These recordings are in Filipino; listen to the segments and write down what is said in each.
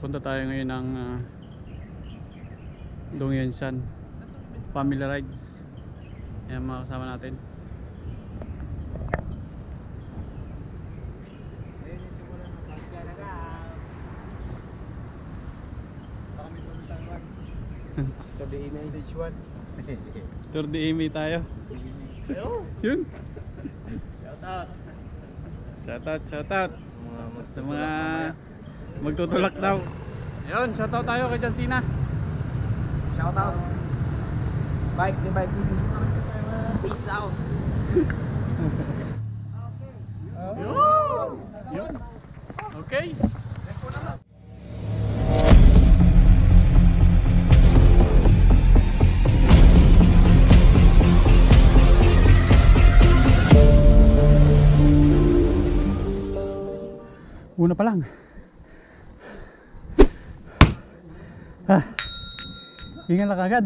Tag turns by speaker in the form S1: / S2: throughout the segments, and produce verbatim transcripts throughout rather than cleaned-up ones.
S1: Punta tayo ngayon ng uh, DONGYANSHAN family rides. Ayan mga kasama natin.
S2: Tour de email stage one.
S1: Tour de email tayo. Yun.
S2: Shout out.
S1: Shout out, shout out sa mga magtutulak daw. Ayun, shout out tayo kay Jansina.
S2: Shout out. Bike ni bike. Peace out.
S1: Yun. Yun. Okay. Una pa lang. Ah, hingan lang agad.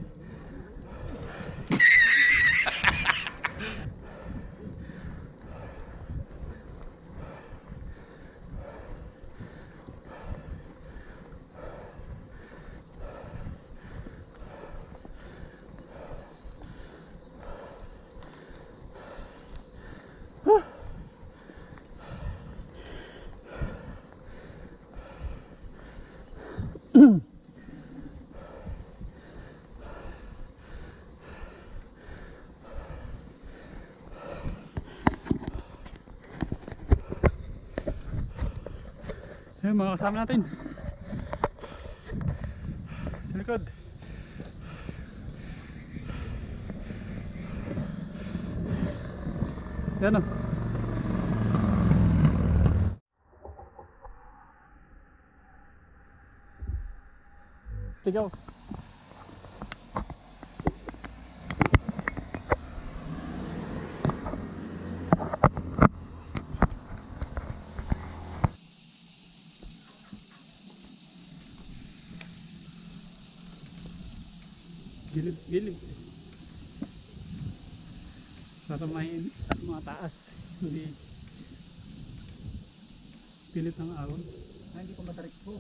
S1: Ayan mga kasama natin sa likod. Yan o. Sigaw. Gilid, gilid. Para mahin mga taas. Hindi pilit ng alon.
S2: Ah, hindi ko matrix po.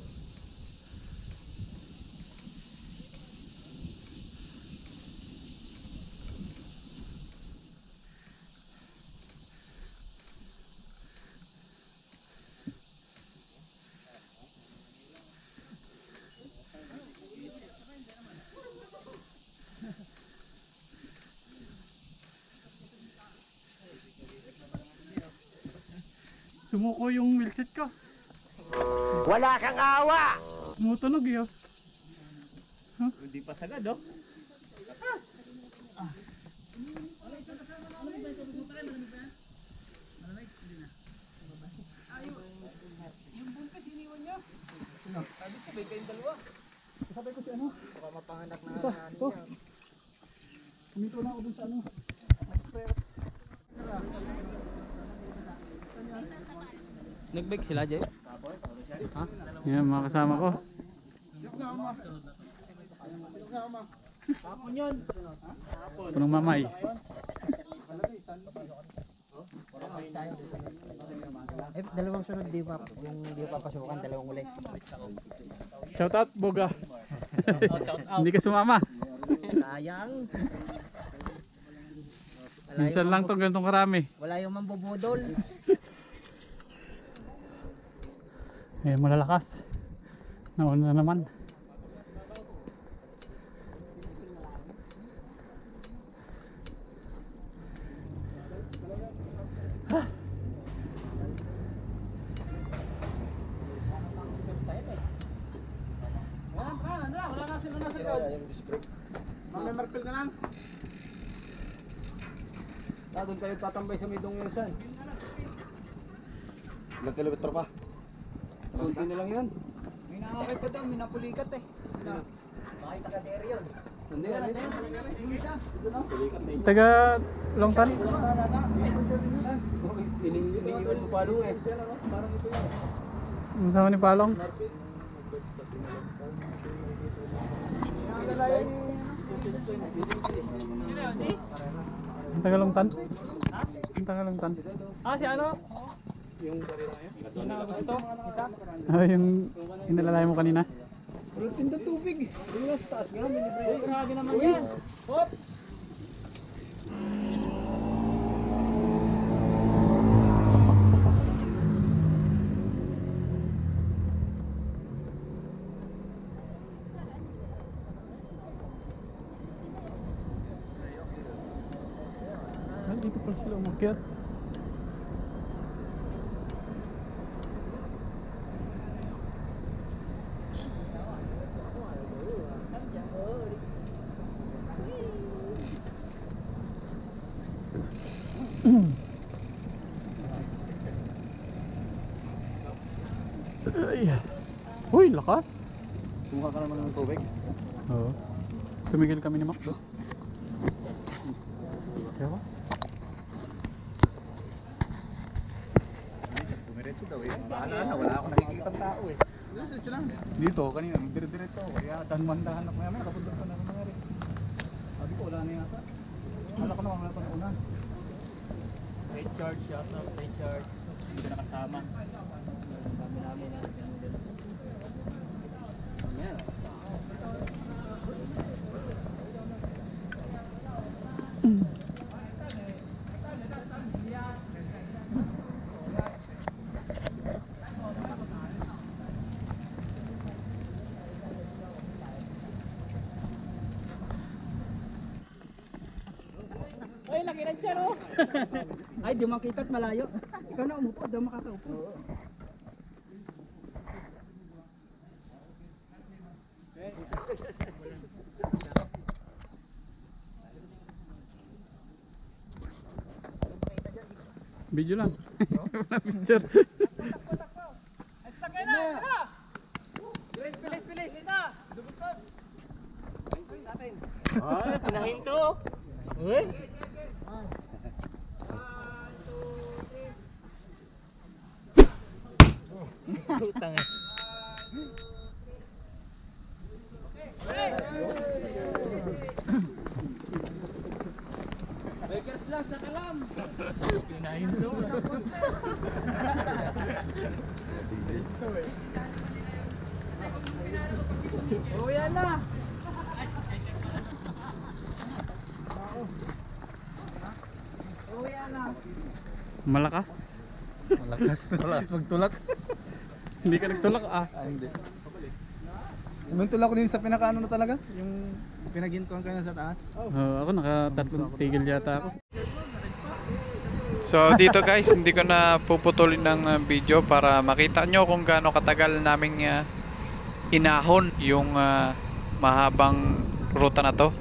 S1: Sumuko yung wheelset ko.
S2: Wala kang awa.
S1: Tumutunog yun. Huh?
S2: Hindi pa sagad oh. Yung buntis iniwan niya. Sabi sabay kayong dalawa.
S1: Sabay ko si ano?
S2: Baka mapanganak na
S1: Isa,
S2: ano
S1: ito.
S2: niya.
S1: Kumito na ako dun sa ano.
S2: Nag-bike sila, Jay?
S1: Ha? Yan mga kasama ko.
S2: Hapon yun.
S1: Punong mamay.
S2: Eh, dalawang sunod di pa, yung di pa pasukan, dalawang uli.
S1: Shout out Boga. Hindi ka sumama.
S2: Sayang.
S1: Minsan lang tong ganitong karami.
S2: Wala yung mambubudol.
S1: Eh malalakas. Nauna na naman. Ha? Wala na sila na sila. Mamay marpil na lang.
S2: Ah, doon kayo tatambay sa may DONGYANSHAN.
S3: Ilang kilometro pa?
S2: Sulti na lang yun. May nakakay pa daw, may napulikat eh. Bakit taga-dere yun? Hindi, hindi.
S1: Taga Longtan?
S2: Iniiwan mo palo eh.
S1: Ang sama ni Palong? Ang taga Longtan? Ang taga Longtan?
S2: Ah, si ano? Yung ito, isa.
S1: Ah, yung inalalay mo kanina?
S2: Pero tinda tubig. Yung nasa taas nga, may libre. Uy, grabe naman yan. Hop!
S1: Ah, dito pala sila umakyat. Ay. Uy, lakas.
S2: Sumuka ka naman ng tubig.
S1: Oo. Tumigil kami ni Macdo. Kaya ba?
S2: Dumiretso daw eh. Bahala na, wala akong nakikita tao eh. Diretso lang.
S1: Dito, kanina, dire-diretso ako. Kaya tanman-dahan ako ngayon. Kapundot pa na ako nangyari. Sabi ko, wala na yata. Wala ko naman, wala pa na una. Late charge yata, late charge. Hindi ko nakasama. Dami namin.
S2: Yeah.
S3: Ay, laki rin siya, no? Ay, di makita at malayo. Ikaw na umupo, daw makakaupo.
S1: Video lang. Wala picture.
S3: Ay, na! Ito! Bilis, bilis, bilis! Ito! Dubukot! Ay, pinahinto! Uy! Utang eh. Bakers lang sa kalam. Pinahinto. Oh, yan na. Oh, yan na.
S1: Malakas.
S2: Malakas. Malakas magtulak.
S1: Hindi ka nagtulak ah.
S2: Ah, hindi. Yung tulak ko din sa pinakaano na talaga? Yung pinagintuan kayo sa taas?
S1: Oo, ako nakatatlong tigil yata ako. So dito guys, hindi ko na puputulin ng uh, video para makita nyo kung gaano katagal naming uh, inahon yung uh, mahabang ruta na to.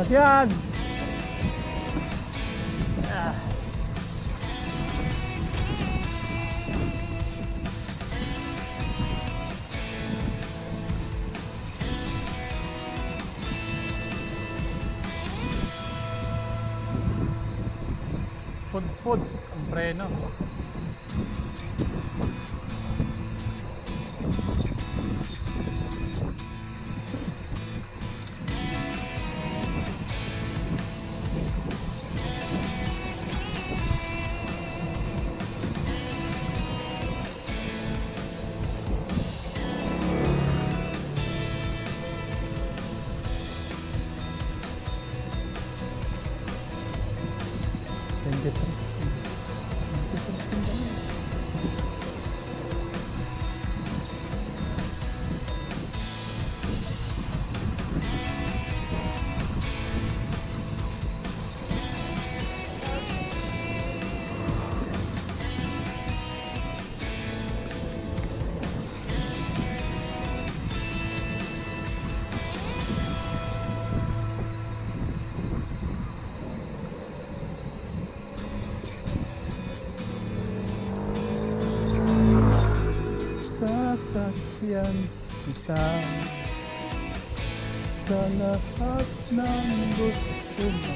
S1: Sasyan! Ah. Pud-pud ang preno. Sasakyan kita sa lahat ng gusto mo.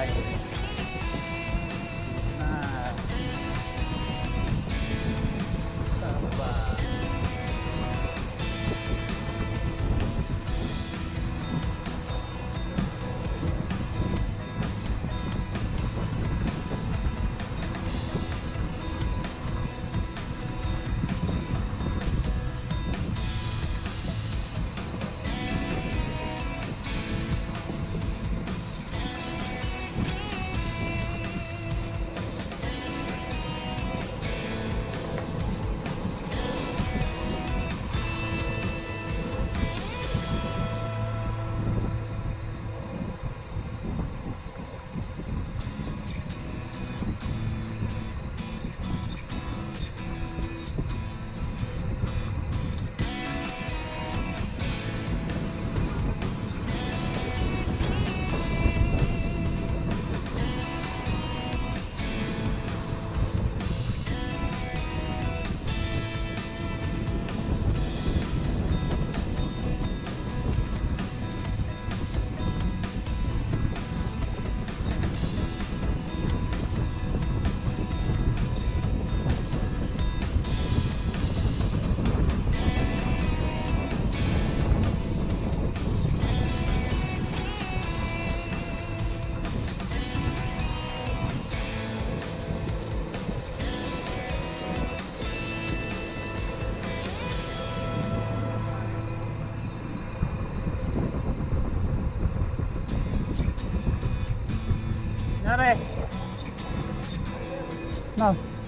S1: tayo. Na tama ba? Nare. No.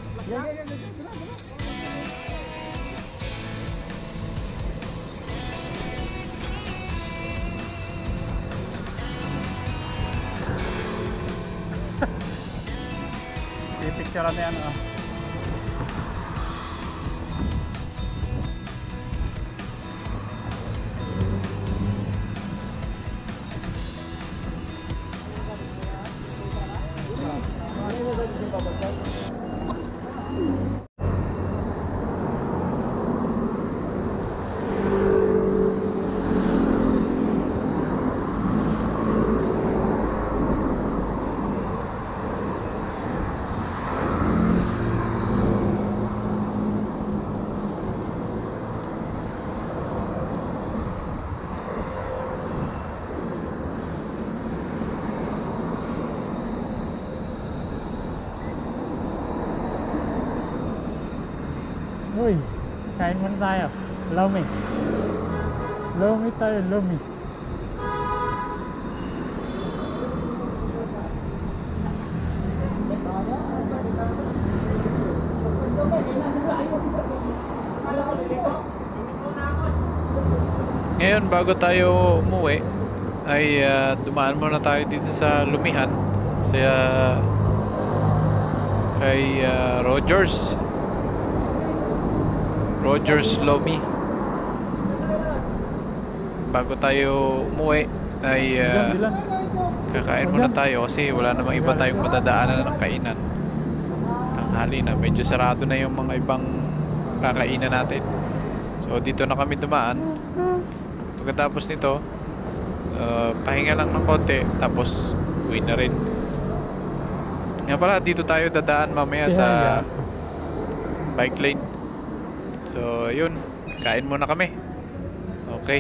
S1: Picture na yan, oh. Uy, kain muna tayo. Lomi. Lomi tayo, lomi.
S4: Ngayon bago tayo umuwi ay uh, dumaan muna tayo dito sa Lumihan sa uh, kay uh, Rogers Rogers Lomi. Bago tayo umuwi ay uh, kakain muna tayo kasi wala namang iba tayong madadaanan ng kainan. Tanghali na, medyo sarado na yung mga ibang kakainan natin. So dito na kami dumaan. Pagkatapos nito uh, pahinga lang ng konti tapos uwi na rin. Nga pala, dito tayo dadaan mamaya sa bike lane. So yun, kain muna kami. Okay.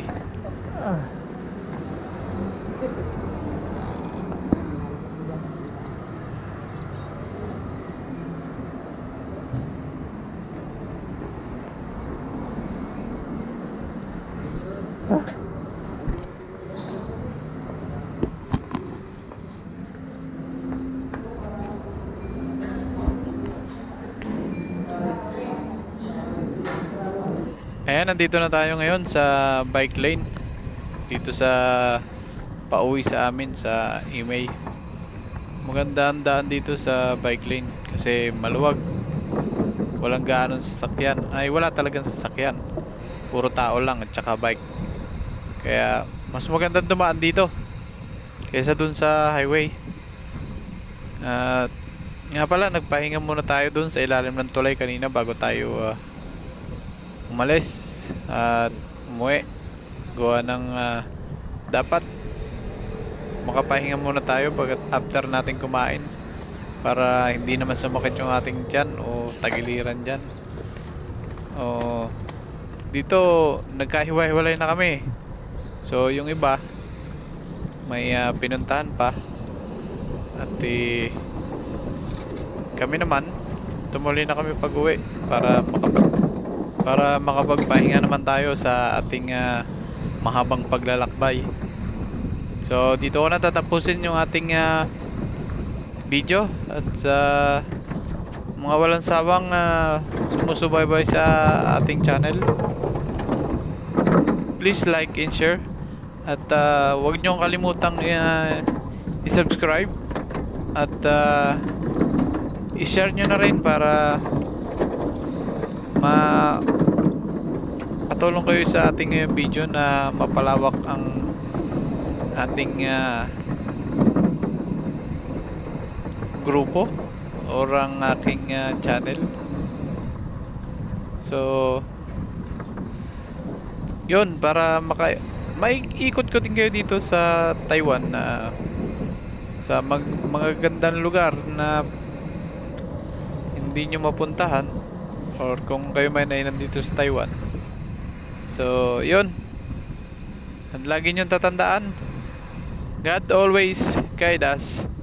S4: Ayan, nandito na tayo ngayon sa bike lane dito sa pauwi sa amin sa Imay. Maganda ang daan dito sa bike lane kasi maluwag, walang gaanong sasakyan, ay wala talagang sasakyan, puro tao lang at saka bike, kaya mas magandang dumaan dito kaysa dun sa highway. At uh, nga pala, nagpahinga muna tayo dun sa ilalim ng tulay kanina bago tayo uh, umalis at umuwi. Gawa ng uh, dapat makapahinga muna tayo pag after natin kumain para hindi naman sumakit yung ating tiyan o tagiliran dyan. O, dito nagkahiwa-hiwalay na kami. So yung iba may uh, pinuntahan pa at eh, kami naman tumuli na kami pag uwi para makapag para makapagpahinga naman tayo sa ating uh, mahabang paglalakbay. So dito ko na tatapusin yung ating uh, video at sa mga walang sawang uh, sumusubaybay sa ating channel, please like and share at uh, huwag nyo kalimutang uh, i-subscribe at uh, i-share nyo na rin para ma patulong kayo sa ating uh, video na mapalawak ang ating uh, grupo or ang aking uh, channel. So yun, para maka may ikot ko din kayo dito sa Taiwan na sa mag, mga gandang lugar na hindi nyo mapuntahan or kung kayo may nainan dito sa Taiwan. So yun, at lagi nyo tatandaan, God always guide us.